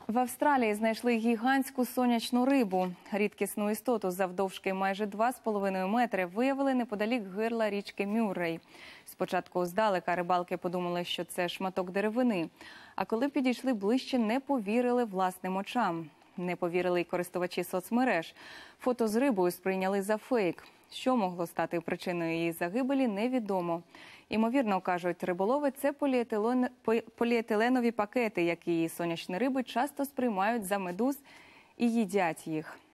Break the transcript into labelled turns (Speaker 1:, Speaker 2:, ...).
Speaker 1: В Австралії знайшли гігантську сонячну рибу. Рідкісну істоту завдовжки майже 2,5 метри виявили неподалік гирла річки Мюррей. Спочатку здалека рибалки подумали, що це шматок деревини. А коли підійшли ближче, не повірили власним очам. Не повірили й користувачі соцмереж. Фото з рибою сприйняли за фейк. Що могло стати причиною її загибелі, невідомо. Імовірно, кажуть риболови, це поліетиленові пакети, які сонячні риби часто сприймають за медуз і їдять їх.